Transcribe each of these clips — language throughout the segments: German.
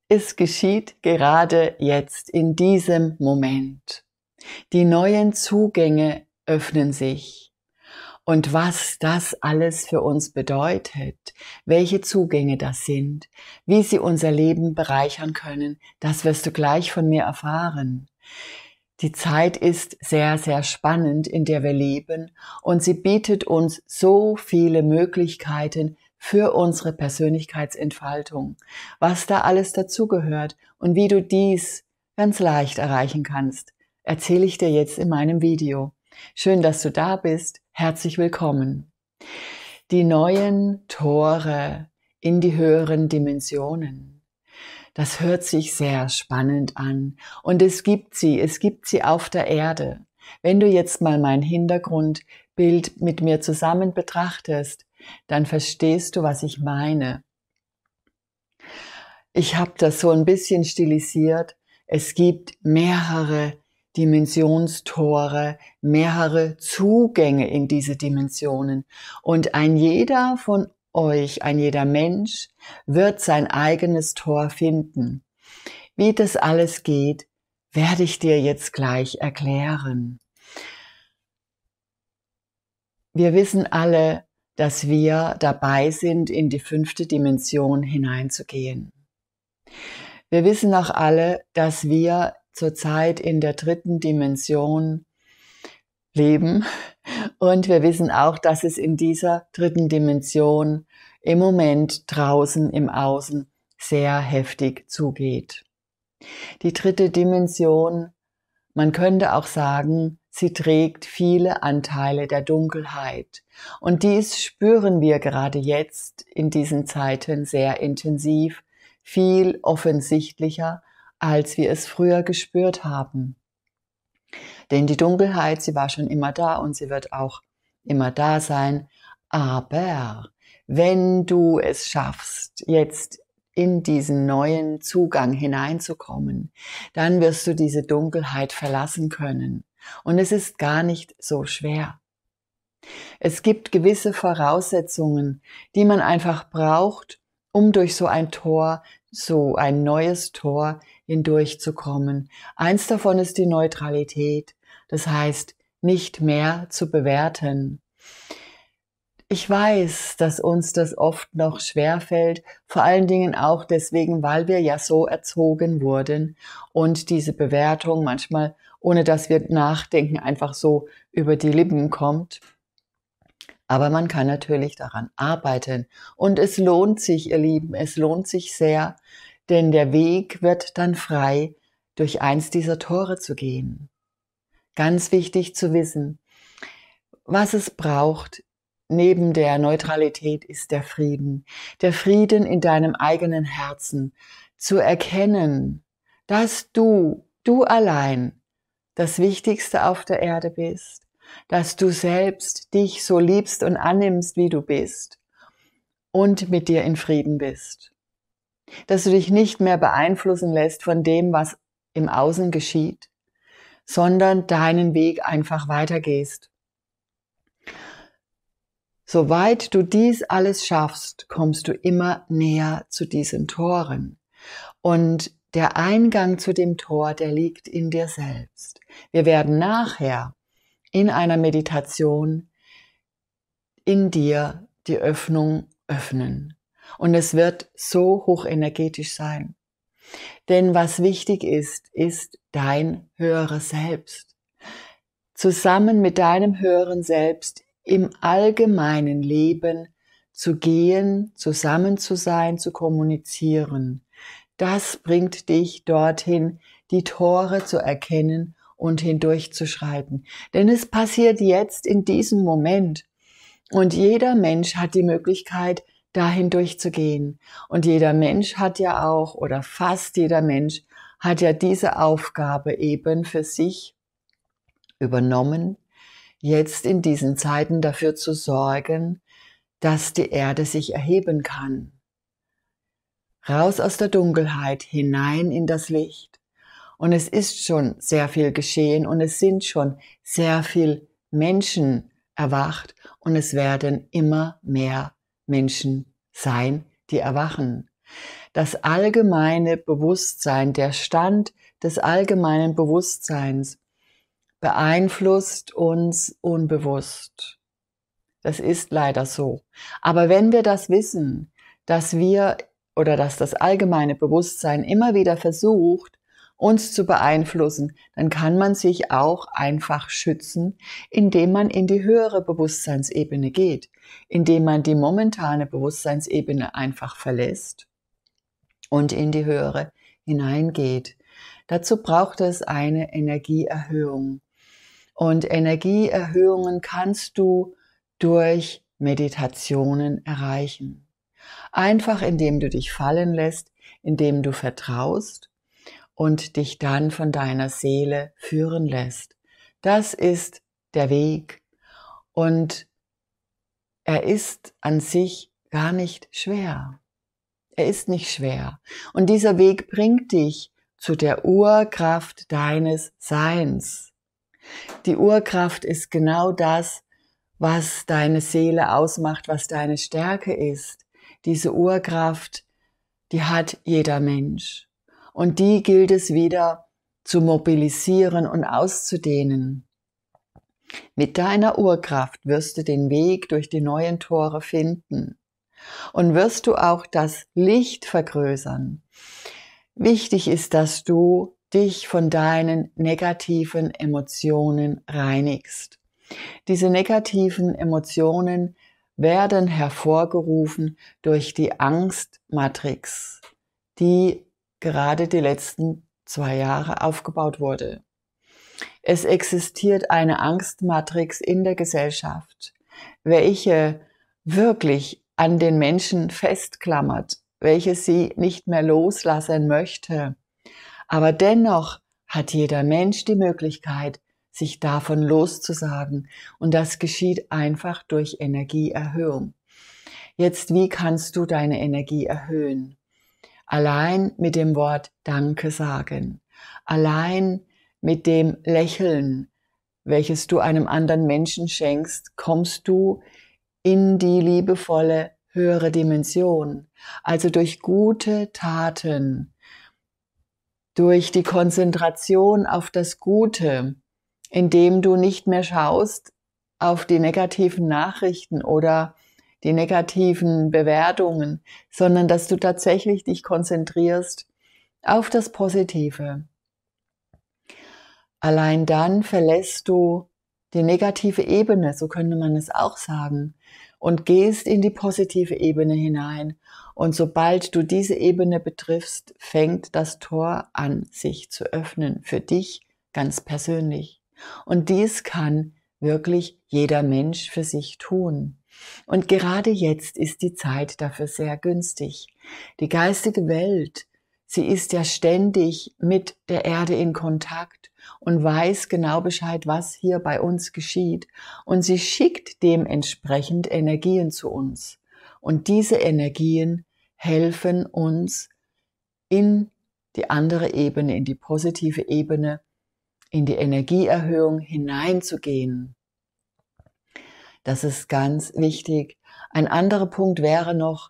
Es geschieht gerade jetzt, in diesem Moment. Die neuen Zugänge öffnen sich. Und was das alles für uns bedeutet, welche Zugänge das sind, wie sie unser Leben bereichern können, das wirst du gleich von mir erfahren. Die Zeit ist sehr, sehr spannend, in der wir leben, und sie bietet uns so viele Möglichkeiten für unsere Persönlichkeitsentfaltung, was da alles dazugehört und wie du dies ganz leicht erreichen kannst, erzähle ich dir jetzt in meinem Video. Schön, dass du da bist. Herzlich willkommen. Die neuen Tore in die höheren Dimensionen. Das hört sich sehr spannend an und es gibt sie auf der Erde. Wenn du jetzt mal mein Hintergrundbild mit mir zusammen betrachtest, dann verstehst du, was ich meine. Ich habe das so ein bisschen stilisiert. Es gibt mehrere Dimensionstore, mehrere Zugänge in diese Dimensionen und ein jeder von euch, ein jeder Mensch wird sein eigenes Tor finden. Wie das alles geht, werde ich dir jetzt gleich erklären. Wir wissen alle, dass wir dabei sind, in die 5. Dimension hineinzugehen. Wir wissen auch alle, dass wir zurzeit in der 3. Dimension leben. Und wir wissen auch, dass es in dieser 3. Dimension im Moment draußen im Außen sehr heftig zugeht. Die 3. Dimension, man könnte auch sagen, sie trägt viele Anteile der Dunkelheit. Und dies spüren wir gerade jetzt in diesen Zeiten sehr intensiv, viel offensichtlicher, als wir es früher gespürt haben. Denn die Dunkelheit, sie war schon immer da und sie wird auch immer da sein. Aber wenn du es schaffst, jetzt in diesen neuen Zugang hineinzukommen, dann wirst du diese Dunkelheit verlassen können. Und es ist gar nicht so schwer. Es gibt gewisse Voraussetzungen, die man einfach braucht, um durch so ein Tor, so ein neues Tor hindurchzukommen. Eins davon ist die Neutralität, das heißt, nicht mehr zu bewerten. Ich weiß, dass uns das oft noch schwerfällt, vor allen Dingen auch deswegen, weil wir ja so erzogen wurden und diese Bewertung manchmal, ohne dass wir nachdenken, einfach so über die Lippen kommt. Aber man kann natürlich daran arbeiten und es lohnt sich, ihr Lieben, es lohnt sich sehr, denn der Weg wird dann frei, durch eins dieser Tore zu gehen. Ganz wichtig zu wissen, was es braucht, neben der Neutralität ist der Frieden. Der Frieden in deinem eigenen Herzen, zu erkennen, dass du allein das Wichtigste auf der Erde bist, dass du selbst dich so liebst und annimmst, wie du bist und mit dir in Frieden bist. Dass du dich nicht mehr beeinflussen lässt von dem, was im Außen geschieht, sondern deinen Weg einfach weitergehst. Soweit du dies alles schaffst, kommst du immer näher zu diesen Toren. Und der Eingang zu dem Tor, der liegt in dir selbst. Wir werden nachher in einer Meditation in dir die Öffnung öffnen. Und es wird so hochenergetisch sein. Denn was wichtig ist, ist dein höheres Selbst. Zusammen mit deinem höheren Selbst im allgemeinen Leben zu gehen, zusammen zu sein, zu kommunizieren. Das bringt dich dorthin, die Tore zu erkennen und hindurchzuschreiten. Denn es passiert jetzt in diesem Moment. Und jeder Mensch hat die Möglichkeit, dahin durchzugehen. Und jeder Mensch hat ja auch, oder fast jeder Mensch hat ja diese Aufgabe eben für sich übernommen, jetzt in diesen Zeiten dafür zu sorgen, dass die Erde sich erheben kann. Raus aus der Dunkelheit, hinein in das Licht. Und es ist schon sehr viel geschehen und es sind schon sehr viel Menschen erwacht und es werden immer mehr Menschen sein, die erwachen. Das allgemeine Bewusstsein, der Stand des allgemeinen Bewusstseins beeinflusst uns unbewusst. Das ist leider so. Aber wenn wir das wissen, dass das allgemeine Bewusstsein immer wieder versucht, uns zu beeinflussen, dann kann man sich auch einfach schützen, indem man in die höhere Bewusstseinsebene geht, indem man die momentane Bewusstseinsebene einfach verlässt und in die höhere hineingeht. Dazu braucht es eine Energieerhöhung. Und Energieerhöhungen kannst du durch Meditationen erreichen. Einfach indem du dich fallen lässt, indem du vertraust und dich dann von deiner Seele führen lässt. Das ist der Weg. Und er ist an sich gar nicht schwer. Er ist nicht schwer. Und dieser Weg bringt dich zu der Urkraft deines Seins. Die Urkraft ist genau das, was deine Seele ausmacht, was deine Stärke ist. Diese Urkraft, die hat jeder Mensch. Und die gilt es wieder zu mobilisieren und auszudehnen. Mit deiner Urkraft wirst du den Weg durch die neuen Tore finden und wirst du auch das Licht vergrößern. Wichtig ist, dass du dich von deinen negativen Emotionen reinigst. Diese negativen Emotionen werden hervorgerufen durch die Angstmatrix, die gerade die letzten 2 Jahre aufgebaut wurde. Es existiert eine Angstmatrix in der Gesellschaft, welche wirklich an den Menschen festklammert, welche sie nicht mehr loslassen möchte. Aber dennoch hat jeder Mensch die Möglichkeit, sich davon loszusagen. Und das geschieht einfach durch Energieerhöhung. Jetzt, wie kannst du deine Energie erhöhen? Allein mit dem Wort Danke sagen. Allein mit dem Lächeln, welches du einem anderen Menschen schenkst, kommst du in die liebevolle höhere Dimension. Also durch gute Taten, durch die Konzentration auf das Gute, indem du nicht mehr schaust auf die negativen Nachrichten oder die negativen Bewertungen, sondern dass du tatsächlich dich konzentrierst auf das Positive. Allein dann verlässt du die negative Ebene, so könnte man es auch sagen, und gehst in die positive Ebene hinein. Und sobald du diese Ebene betriffst, fängt das Tor an, sich zu öffnen, für dich ganz persönlich. Und dies kann wirklich jeder Mensch für sich tun. Und gerade jetzt ist die Zeit dafür sehr günstig. Die geistige Welt, sie ist ja ständig mit der Erde in Kontakt und weiß genau Bescheid, was hier bei uns geschieht. Und sie schickt dementsprechend Energien zu uns. Und diese Energien helfen uns in die andere Ebene, in die positive Ebene, in die Energieerhöhung hineinzugehen. Das ist ganz wichtig. Ein anderer Punkt wäre noch,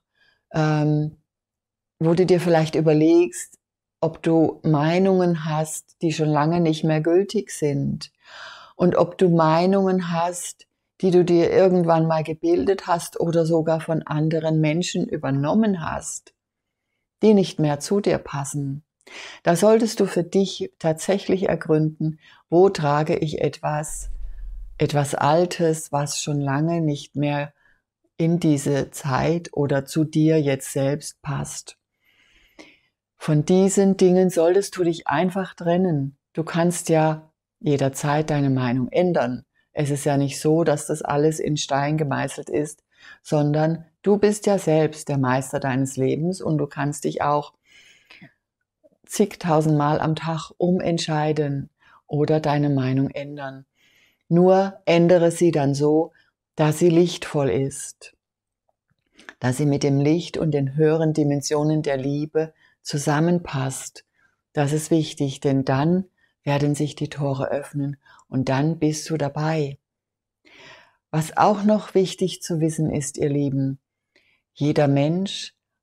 wo du dir vielleicht überlegst, ob du Meinungen hast, die schon lange nicht mehr gültig sind. Und ob du Meinungen hast, die du dir irgendwann mal gebildet hast oder sogar von anderen Menschen übernommen hast, die nicht mehr zu dir passen. Da solltest du für dich tatsächlich ergründen, wo trage ich etwas Altes, was schon lange nicht mehr in diese Zeit oder zu dir jetzt selbst passt. Von diesen Dingen solltest du dich einfach trennen. Du kannst ja jederzeit deine Meinung ändern. Es ist ja nicht so, dass das alles in Stein gemeißelt ist, sondern du bist ja selbst der Meister deines Lebens und du kannst dich auch zigtausendmal am Tag umentscheiden oder deine Meinung ändern. Nur ändere sie dann so, dass sie lichtvoll ist, dass sie mit dem Licht und den höheren Dimensionen der Liebe zusammenpasst. Das ist wichtig, denn dann werden sich die Tore öffnen und dann bist du dabei. Was auch noch wichtig zu wissen ist, ihr Lieben, jeder Mensch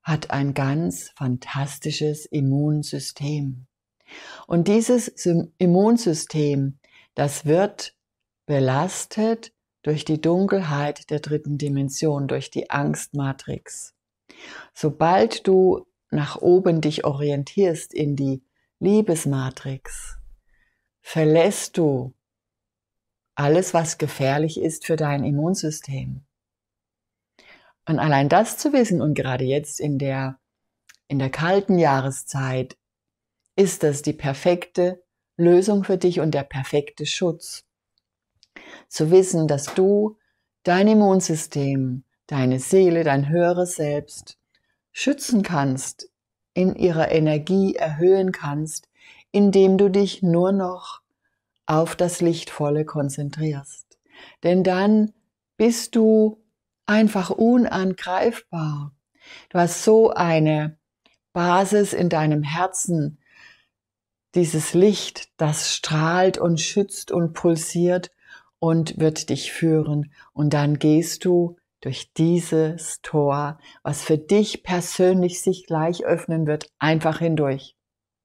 hat ein ganz fantastisches Immunsystem. Und dieses Immunsystem, das wird belastet durch die Dunkelheit der dritten Dimension, durch die Angstmatrix. Sobald du nach oben dich orientierst in die Liebesmatrix, verlässt du alles, was gefährlich ist für dein Immunsystem. Und allein das zu wissen, und gerade jetzt in der kalten Jahreszeit, ist das die perfekte Lösung für dich und der perfekte Schutz. Zu wissen, dass du dein Immunsystem, deine Seele, dein höheres Selbst schützen kannst, in ihrer Energie erhöhen kannst, indem du dich nur noch auf das Lichtvolle konzentrierst. Denn dann bist du einfach unangreifbar. Du hast so eine Basis in deinem Herzen, dieses Licht, das strahlt und schützt und pulsiert und wird dich führen. Und dann gehst du durch dieses Tor, was für dich persönlich sich gleich öffnen wird, einfach hindurch.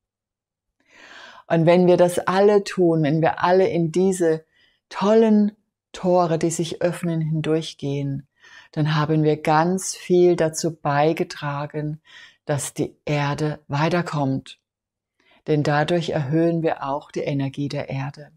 Und wenn wir das alle tun, wenn wir alle in diese tollen Tore, die sich öffnen, hindurchgehen, dann haben wir ganz viel dazu beigetragen, dass die Erde weiterkommt. Denn dadurch erhöhen wir auch die Energie der Erde.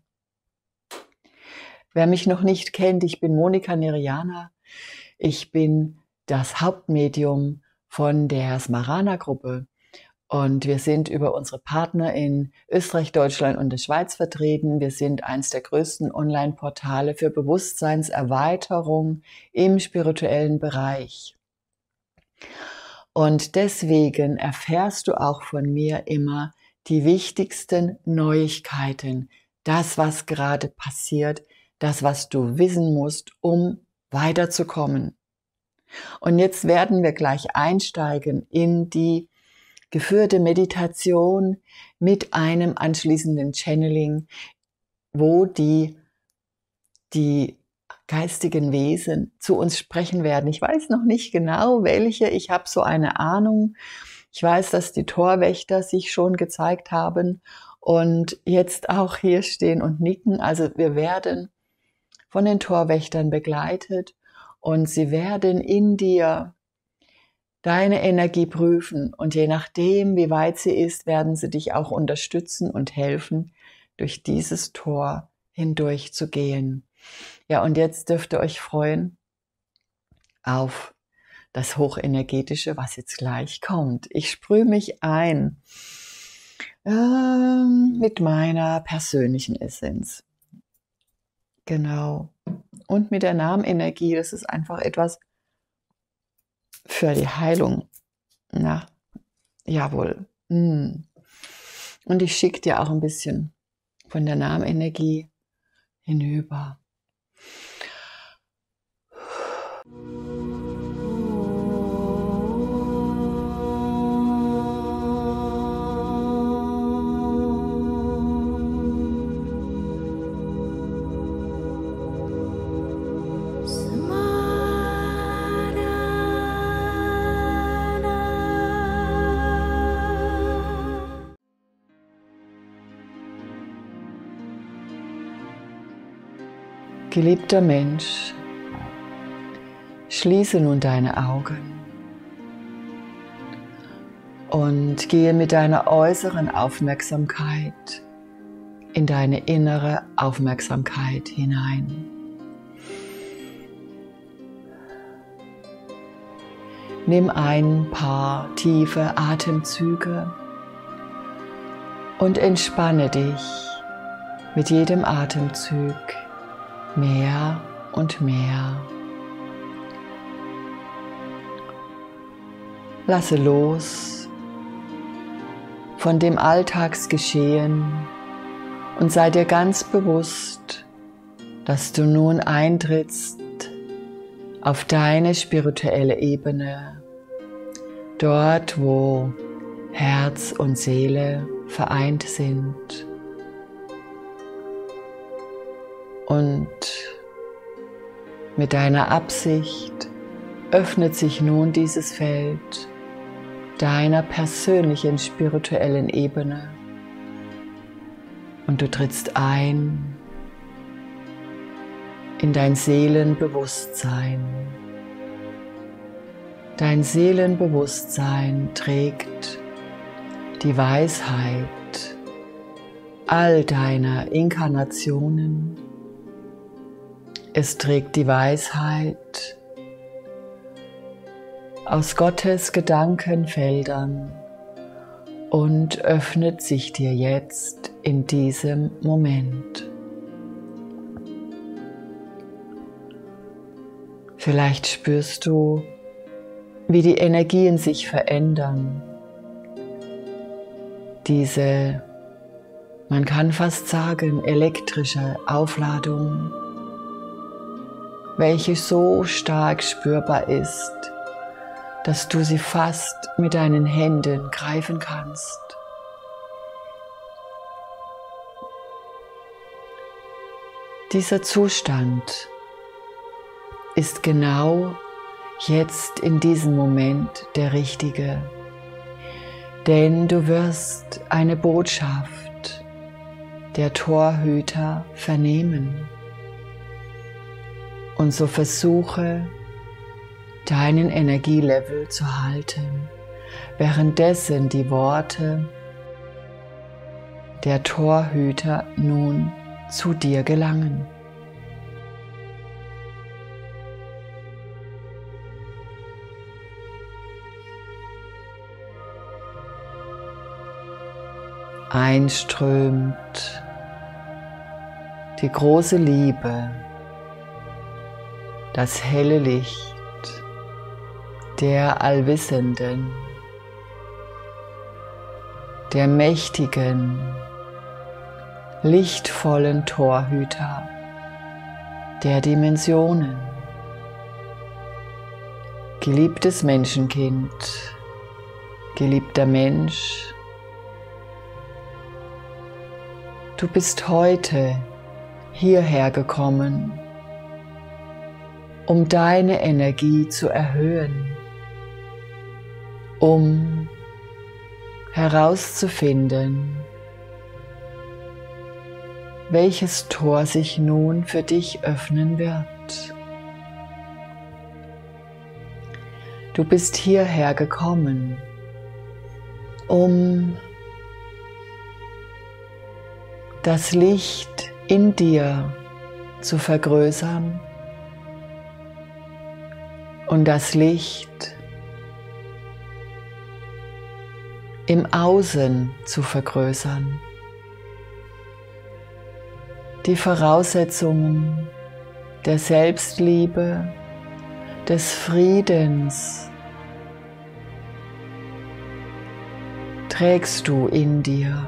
Wer mich noch nicht kennt, ich bin Monika Neriana. Ich bin das Hauptmedium von der Smarana-Gruppe. Und wir sind über unsere Partner in Österreich, Deutschland und der Schweiz vertreten. Wir sind eines der größten Online-Portale für Bewusstseinserweiterung im spirituellen Bereich. Und deswegen erfährst du auch von mir immer die wichtigsten Neuigkeiten, das, was gerade passiert, das, was du wissen musst, um weiterzukommen. Und jetzt werden wir gleich einsteigen in die geführte Meditation mit einem anschließenden Channeling, wo die geistigen Wesen zu uns sprechen werden. Ich weiß noch nicht genau, welche. Ich habe so eine Ahnung. Ich weiß, dass die Torwächter sich schon gezeigt haben und jetzt auch hier stehen und nicken. Also wir werden von den Torwächtern begleitet und sie werden in dir deine Energie prüfen und je nachdem, wie weit sie ist, werden sie dich auch unterstützen und helfen, durch dieses Tor hindurch zu gehen. Ja, und jetzt dürft ihr euch freuen auf das Hochenergetische, was jetzt gleich kommt. Ich sprühe mich ein mit meiner persönlichen Essenz. Genau. Und mit der Namenenergie, das ist einfach etwas für die Heilung. Na, jawohl. Und ich schicke dir auch ein bisschen von der Namenenergie hinüber. Geliebter Mensch, schließe nun deine Augen und gehe mit deiner äußeren Aufmerksamkeit in deine innere Aufmerksamkeit hinein. Nimm ein paar tiefe Atemzüge und entspanne dich mit jedem Atemzug mehr und mehr. Lasse los von dem Alltagsgeschehen und sei dir ganz bewusst, dass du nun eintrittst auf deine spirituelle Ebene, dort wo Herz und Seele vereint sind. Und mit deiner Absicht öffnet sich nun dieses Feld deiner persönlichen spirituellen Ebene und du trittst ein in dein Seelenbewusstsein. Dein Seelenbewusstsein trägt die Weisheit all deiner Inkarnationen. Es trägt die Weisheit aus Gottes Gedankenfeldern und öffnet sich dir jetzt in diesem Moment. Vielleicht spürst du, wie die Energien sich verändern. Diese, man kann fast sagen, elektrische Aufladung, welche so stark spürbar ist, dass du sie fast mit deinen Händen greifen kannst. Dieser Zustand ist genau jetzt in diesem Moment der richtige, denn du wirst eine Botschaft der Torhüter vernehmen. Und so versuche, deinen Energielevel zu halten, währenddessen die Worte der Torhüter nun zu dir gelangen. Einströmt die große Liebe, das helle Licht der Allwissenden, der mächtigen, lichtvollen Torhüter der Dimensionen. Geliebtes Menschenkind, geliebter Mensch, du bist heute hierher gekommen, um deine Energie zu erhöhen, um herauszufinden, welches Tor sich nun für dich öffnen wird. Du bist hierher gekommen, um das Licht in dir zu vergrößern und das Licht im Außen zu vergrößern. Die Voraussetzungen der Selbstliebe, des Friedens trägst du in dir.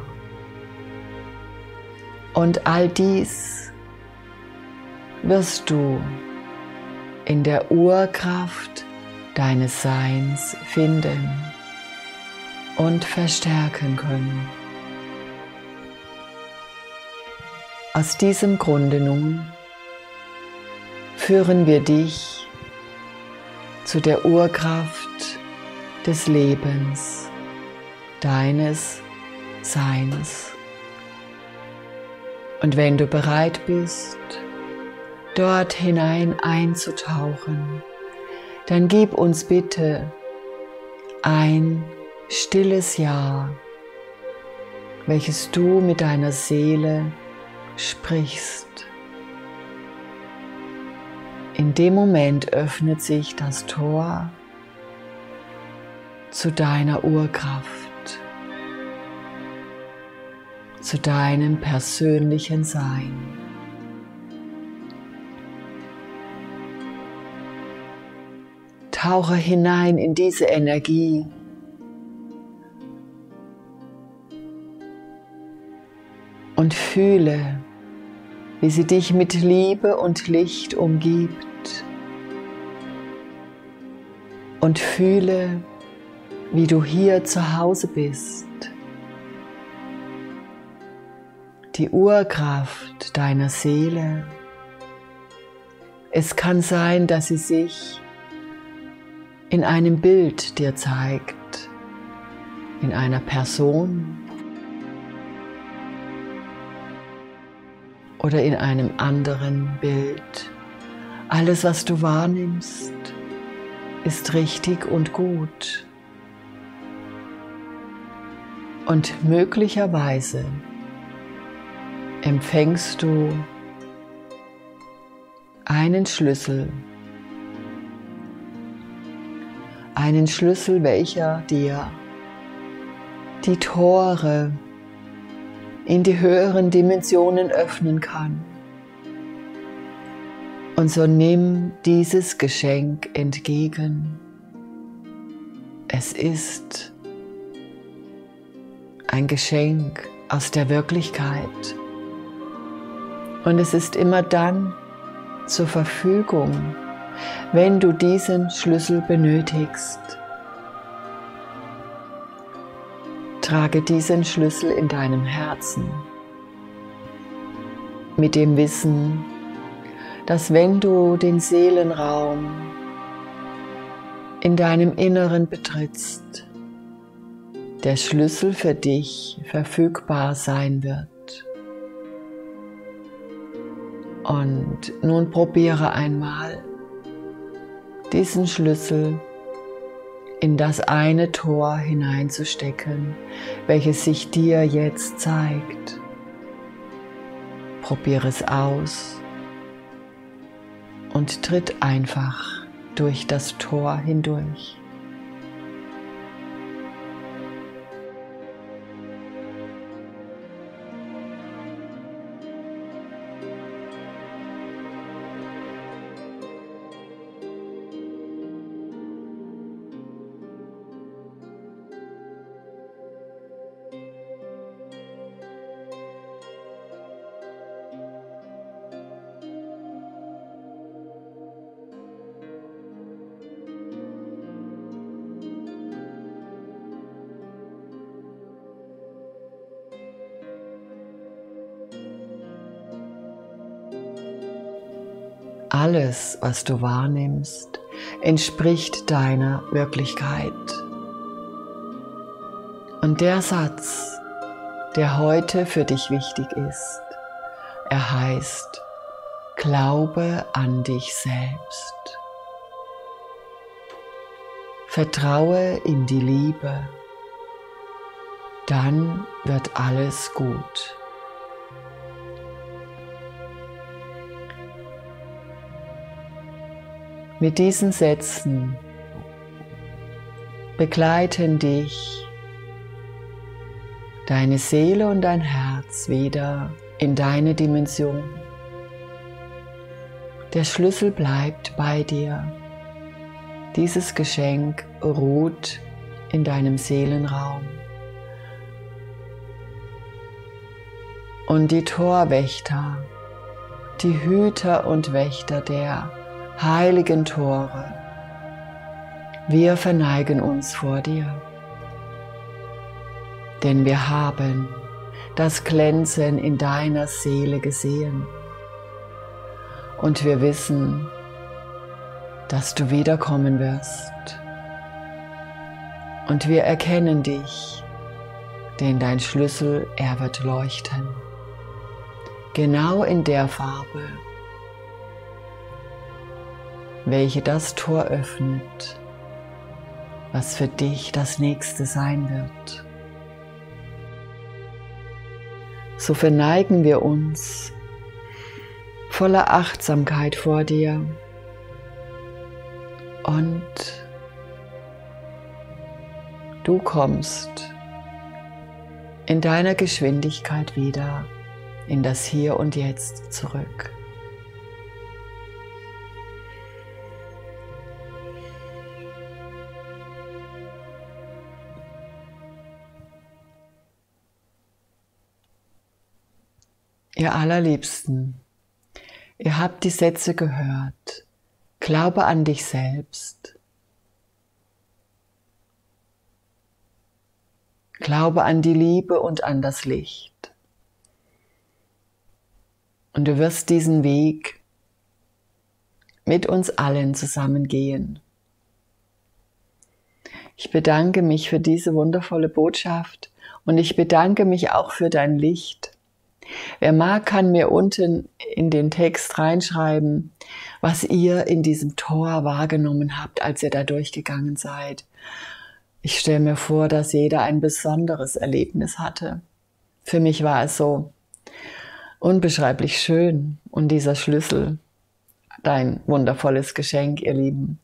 Und all dies wirst du in der Urkraft deines Seins finden und verstärken können. Aus diesem Grunde nun führen wir dich zu der Urkraft des Lebens, deines Seins. Und wenn du bereit bist, dort hinein einzutauchen, dann gib uns bitte ein stilles Ja, welches du mit deiner Seele sprichst. In dem Moment öffnet sich das Tor zu deiner Urkraft, zu deinem persönlichen Sein. Tauche hinein in diese Energie. Und fühle, wie sie dich mit Liebe und Licht umgibt. Und fühle, wie du hier zu Hause bist. Die Urkraft deiner Seele. Es kann sein, dass sie sich in einem Bild dir zeigt, in einer Person oder in einem anderen Bild. Alles, was du wahrnimmst, ist richtig und gut. Und möglicherweise empfängst du einen Schlüssel, welcher dir die Tore in die höheren Dimensionen öffnen kann. Und so nimm dieses Geschenk entgegen. Es ist ein Geschenk aus der Wirklichkeit. Und es ist immer dann zur Verfügung, wenn du diesen Schlüssel benötigst. Trage diesen Schlüssel in deinem Herzen mit dem Wissen, dass wenn du den Seelenraum in deinem Inneren betrittst, der Schlüssel für dich verfügbar sein wird. Und nun probiere einmal, diesen Schlüssel in das eine Tor hineinzustecken, welches sich dir jetzt zeigt. Probiere es aus und tritt einfach durch das Tor hindurch. Alles, was du wahrnimmst, entspricht deiner Wirklichkeit. Und der Satz, der heute für dich wichtig ist, er heißt: Glaube an dich selbst. Vertraue in die Liebe, dann wird alles gut. Mit diesen Sätzen begleiten dich deine Seele und dein Herz wieder in deine Dimension. Der Schlüssel bleibt bei dir. Dieses Geschenk ruht in deinem Seelenraum. Und die Torwächter, die Hüter und Wächter der heiligen Tore, wir verneigen uns vor dir, denn wir haben das Glänzen in deiner Seele gesehen und wir wissen, dass du wiederkommen wirst und wir erkennen dich, denn dein Schlüssel, er wird leuchten, genau in der Farbe, welche das Tor öffnet, was für dich das Nächste sein wird. So verneigen wir uns voller Achtsamkeit vor dir und du kommst in deiner Geschwindigkeit wieder in das Hier und Jetzt zurück. Ihr Allerliebsten, ihr habt die Sätze gehört. Glaube an dich selbst. Glaube an die Liebe und an das Licht. Und du wirst diesen Weg mit uns allen zusammen gehen. Ich bedanke mich für diese wundervolle Botschaft und ich bedanke mich auch für dein Licht. Wer mag, kann mir unten in den Text reinschreiben, was ihr in diesem Tor wahrgenommen habt, als ihr da durchgegangen seid. Ich stelle mir vor, dass jeder ein besonderes Erlebnis hatte. Für mich war es so unbeschreiblich schön und dieser Schlüssel, dein wundervolles Geschenk, ihr Lieben.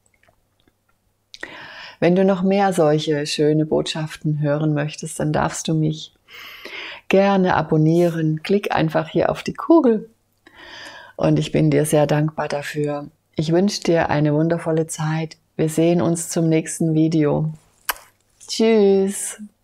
Wenn du noch mehr solche schöne Botschaften hören möchtest, dann darfst du mich gerne abonnieren. Klick einfach hier auf die Kugel und ich bin dir sehr dankbar dafür. Ich wünsche dir eine wundervolle Zeit. Wir sehen uns zum nächsten Video. Tschüss!